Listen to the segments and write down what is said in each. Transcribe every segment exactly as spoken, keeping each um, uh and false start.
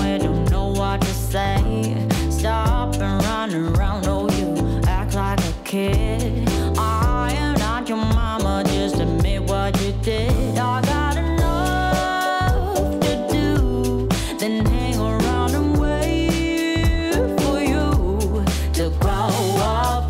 somewhere, don't know what to say. Stop and run around, oh you act like a kid. I am not your mama, just admit what you did. I got enough to do, then hang around and wait for you to grow up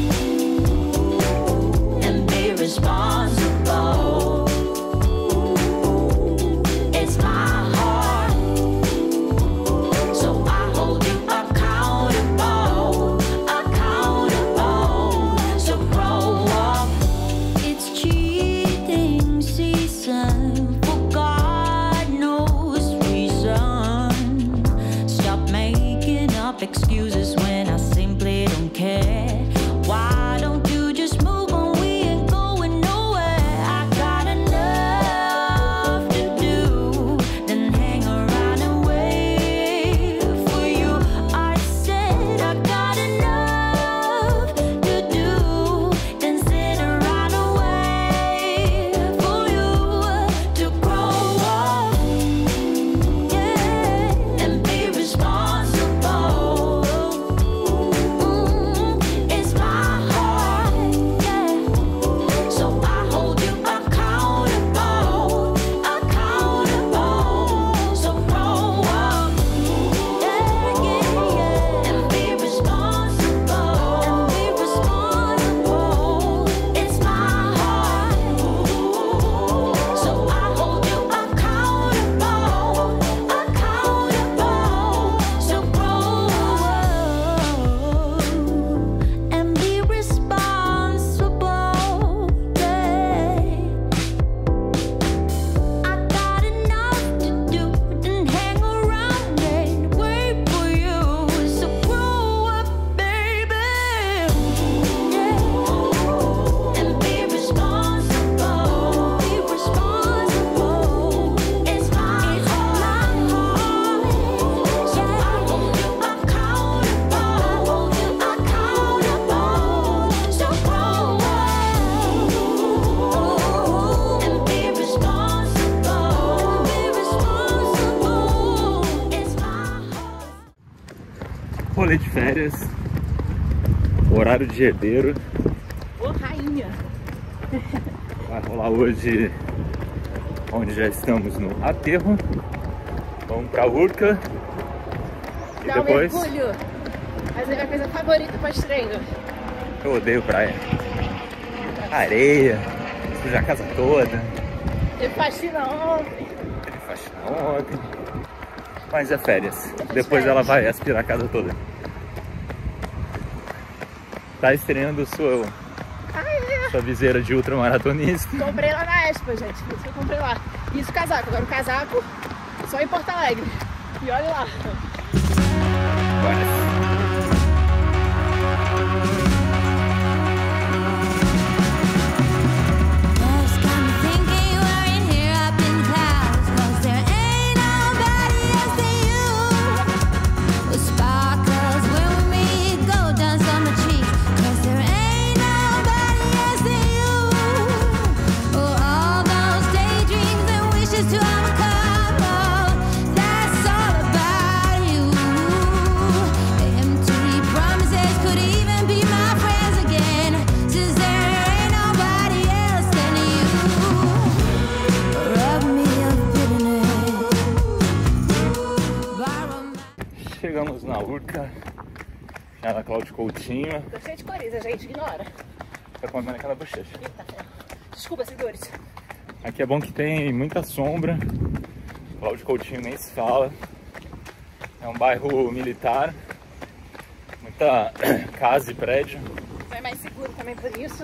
and be responsible. It's my heart, so I hold you accountable, accountable. So grow up. It's cheating season for God knows reason. Stop making up excuses when I simply don't care. Why don't you just move on? We ain't going nowhere. I got enough to do, then hang around and wait for you. I said I got enough to do, then sit around and wait for you to grow up, yeah, and be responsible. Mm, it's my heart, yeah, so I hold you accountable, accountable. So grow up, yeah, yeah, yeah, and be responsible, and be responsible. It's my heart, so I hold you accountable, accountable. So grow up and be responsible, yeah. I got enough to do, then hang around and wait for you. So grow up, baby, yeah, and be responsible, be responsible. It's my heart, so I hold you accountable, accountable. So grow up and be responsible, be responsible. It's my heart. Rolê de férias, horário de herdeiro. Ô, rainha. Vai rolar hoje, onde já estamos no aterro. Vamos pra Urca e Dá um depois mergulho. Mas é a minha coisa favorita pós-treino. eu odeio praia. Areia, suja a casa toda, Teve faxina ontem. ele faxina ontem. Mas é férias. Depois férias. ela vai aspirar a casa toda. Tá estreando sua, Ah, é. sua viseira de ultramaratonista. Comprei lá na Expo, gente. Isso que eu comprei lá. Isso, casaco. Agora o casaco só em Porto Alegre. E olha lá. Bora. Just got me thinking we're in here up in clouds, 'cause there ain't nobody else than you. The sparkles when we meet go dance on the cheek, 'cause there ain't nobody else than you. Oh, all those daydreams and wishes to uncover, that's all about you. Empty promises could even be my friends again, since there ain't nobody else than you. Rub me of bitterness, borrow my... Chegamos na Urca, já na Cláudio Coutinho. Tô cheia de coriza, gente. Ignora. Tá comendo aquela bochecha. Eita, ferro. Desculpa, seguidores. Aqui é bom que tem muita sombra. Cláudio Coutinho nem se fala. É um bairro militar. Muita casa e prédio. Vai mais seguro também por isso.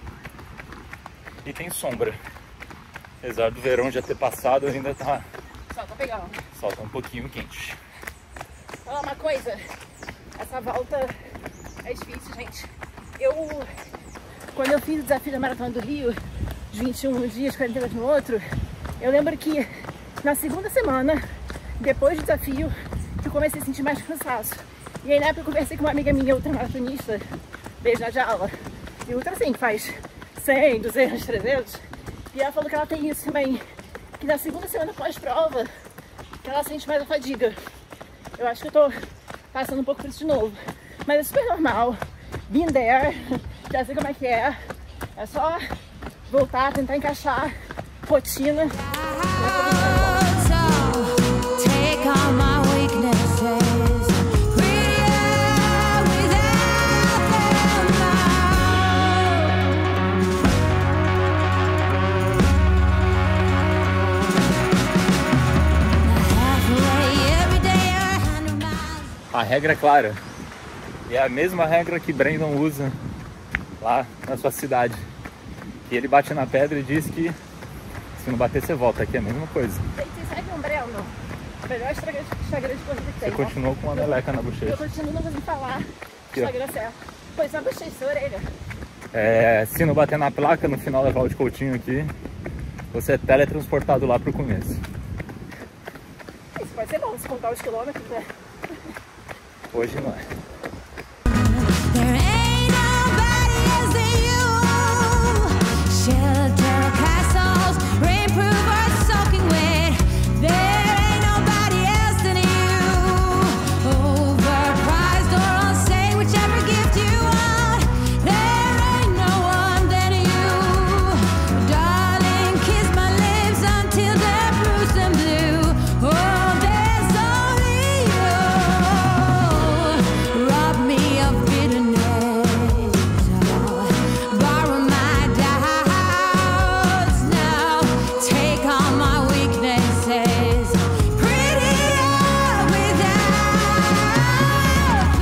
E tem sombra. Apesar do verão já ter passado, ainda tá, Só pra pegar, ó. só tá um pouquinho quente. Falar uma coisa, essa volta é difícil, gente. Eu, quando eu fiz o desafio da Maratona do Rio, de vinte e um dias, quarenta e dois no outro, eu lembro que na segunda semana, depois do desafio, eu comecei a sentir mais cansaço. E aí na época eu conversei com uma amiga minha, ultramaratonista, beijo na jaula, e ultra assim, que faz cem, duzentos, trezentos, e ela falou que ela tem isso também, que na segunda semana pós-prova, que ela sente mais a fadiga. eu acho que eu tô passando um pouco por isso de novo. Mas é super normal. Been there, já sei como é que é. É só voltar, tentar encaixar rotina. Take all my weaknesses. A regra é clara. E é a mesma regra que Brandon usa lá na sua cidade. E ele bate na pedra e diz que se não bater, você volta. Aqui é a mesma coisa. Você segue um Brandon? Melhor Instagram de corrida que tem. Você continuou com uma meleca na bochecha. Eu continuo não conseguindo falar. Instagram certo. Pois na bochecha, sua orelha. É, se não bater na placa, no final da Valde Coutinho aqui, você é teletransportado lá pro começo. Isso pode ser bom, se contar os quilômetros, né? Hoje não é. There ain't nobody else than you. Shelter castles, rainproof or soaking wet. There ain't nobody else than you. Overpriced or on sale, whichever gift you want. There ain't no one than you. Darling, kiss my lips until they're bruised and blue. Oh, there's only you. Rob me of bitterness. Oh, borrow my doubts now. Take all my weaknesses. Prettier without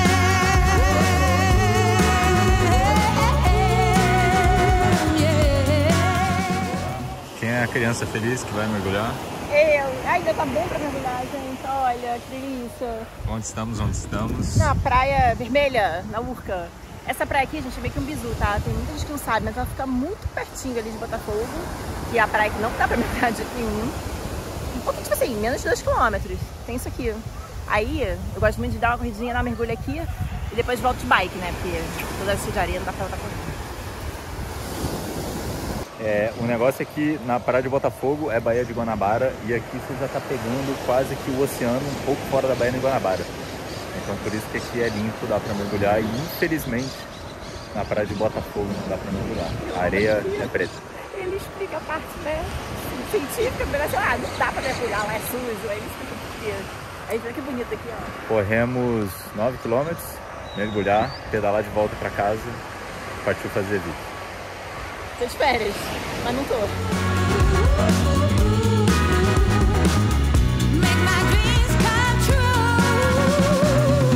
them. Yeah. Quem é a criança feliz que vai mergulhar? Eu. Ainda tá bom pra mergulhar, gente. Olha, que delícia. Onde estamos? Onde estamos? Na praia vermelha, na Urca. Essa praia aqui, gente, é meio que um bizu, tá? Tem muita gente que não sabe, mas ela fica muito pertinho ali de Botafogo. Que é a praia que não dá pra mergulhar de jeito nenhum. Um pouquinho, tipo assim, menos de dois quilômetros. Tem isso aqui. Aí, eu gosto muito de dar uma corridinha na mergulha aqui e depois volto de bike, né? Porque toda essa de areia não dá pra estar correndo. É, o negócio é que na praia de Botafogo é Baía de Guanabara e aqui você já tá pegando quase que o oceano um pouco fora da Baía de Guanabara. Então por isso que aqui é limpo, dá pra mergulhar e infelizmente na praia de Botafogo não dá pra mergulhar. A areia é preta. Ele explica a parte, né, científica, mas sei lá, não dá pra mergulhar, lá é sujo, aí ele explica por quê. Aí olha que bonito aqui, ó. Corremos nove quilômetros, mergulhar, pedalar de volta pra casa, partiu fazer vídeo. Tô de férias, mas não tô. Make my dreams come true.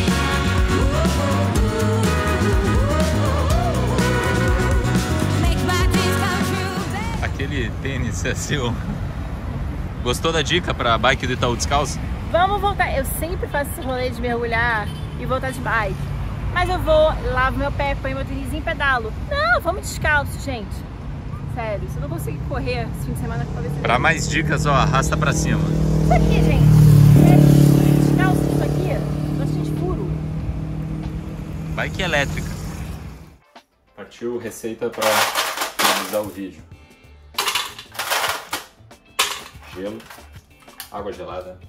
Make my dreams come true. Aquele tênis é seu. Gostou da dica pra bike do Itaú descalço? Vamos voltar, eu sempre faço esse rolê de mergulhar e voltar de bike. Mas eu vou, lavo meu pé, ponho meu tênis e pedalo. Não, vamos descalço, gente. Sério, se eu não conseguir correr esse fim de semana, talvez seja. Pra mais dicas, ó, arrasta pra cima. Isso aqui, gente. É descalço, isso aqui. Bastante furo. Bike elétrica. Partiu receita pra finalizar o vídeo. Gelo, água gelada,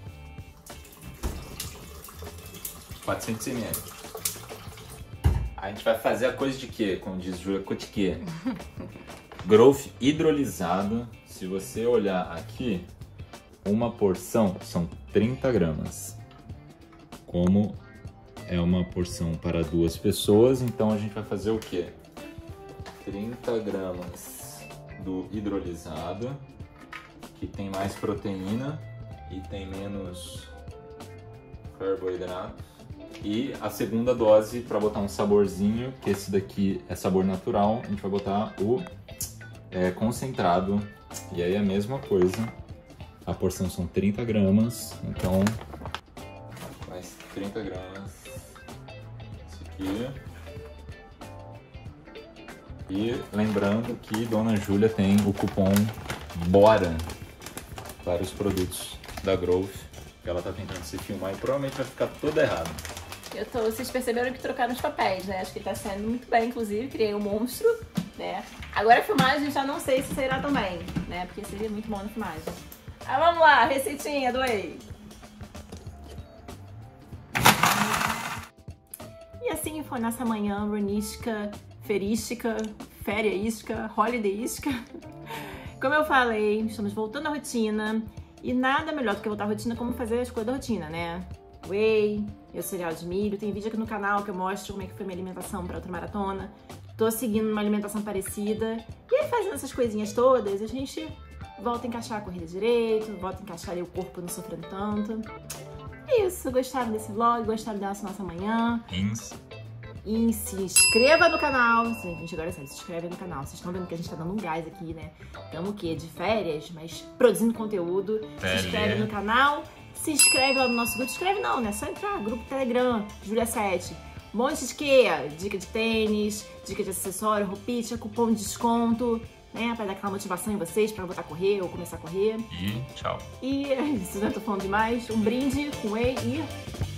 quatrocentos mililitros. A gente vai fazer a coisa de quê? Como diz Júlia Cotiquê. Growth hidrolisado. Se você olhar aqui, uma porção são trinta gramas. Como é uma porção para duas pessoas, então a gente vai fazer o quê? trinta gramas do hidrolisado, que tem mais proteína e tem menos carboidrato. E a segunda dose para botar um saborzinho, que esse daqui é sabor natural, a gente vai botar o é, concentrado. E aí é a mesma coisa, a porção são trinta gramas, então mais trinta gramas esse aqui. E lembrando que Dona Júlia tem o cupom BORA para os produtos da Growth, que ela tá tentando se filmar e provavelmente vai ficar tudo errado. Eu tô, vocês perceberam que trocaram os papéis, né? Acho que ele tá saindo muito bem, inclusive. Criei um monstro, né? Agora a filmagem já não sei se sairá tão bem, né? Porque seria muito bom na filmagem. Ah, vamos lá, receitinha do whey. info nessa manhã runística, ferística, fériaística, holidayística. Como eu falei, estamos voltando à rotina e nada melhor do que voltar à rotina como fazer as coisas da rotina, né? Whey, meu cereal de milho, tem vídeo aqui no canal que eu mostro como é que foi minha alimentação para outra maratona. Tô seguindo uma alimentação parecida e aí fazendo essas coisinhas todas, a gente volta a encaixar a corrida direito, volta a encaixar ali o corpo não sofrendo tanto. É isso, gostaram desse vlog, gostaram dessa nossa manhã? Ins. E se inscreva no canal. Gente, agora sabe, se inscreve no canal. Vocês estão vendo que a gente tá dando um gás aqui, né? Estamos o quê? De férias, mas produzindo conteúdo. Se inscreve no canal. Se inscreve lá no nosso grupo. Se inscreve não, né? Só entrar. Grupo Telegram, Julia sete. Um monte de quê? Dica de tênis, dica de acessório, roupinha, cupom de desconto, né? Pra dar aquela motivação em vocês pra voltar a correr ou começar a correr. E tchau. E é isso, né? Tô falando demais. Um brinde com whey e...